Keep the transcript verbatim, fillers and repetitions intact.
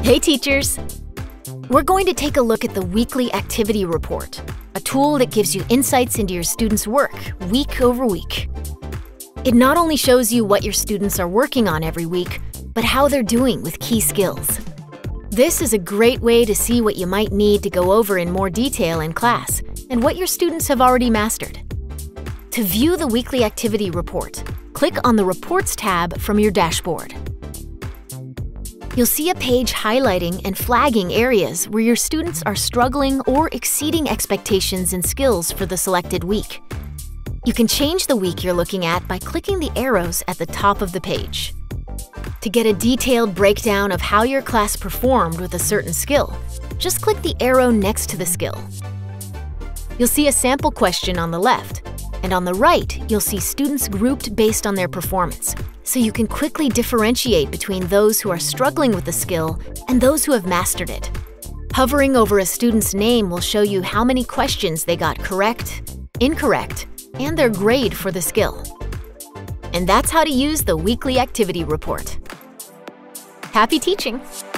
Hey teachers! We're going to take a look at the Weekly Activity Report, a tool that gives you insights into your students' work week over week. It not only shows you what your students are working on every week, but how they're doing with key skills. This is a great way to see what you might need to go over in more detail in class and what your students have already mastered. To view the Weekly Activity Report, click on the Reports tab from your dashboard. You'll see a page highlighting and flagging areas where your students are struggling or exceeding expectations and skills for the selected week. You can change the week you're looking at by clicking the arrows at the top of the page. To get a detailed breakdown of how your class performed with a certain skill, just click the arrow next to the skill. You'll see a sample question on the left, and on the right, you'll see students grouped based on their performance, so you can quickly differentiate between those who are struggling with the skill and those who have mastered it. Hovering over a student's name will show you how many questions they got correct, incorrect, and their grade for the skill. And that's how to use the Weekly Activity Report. Happy teaching!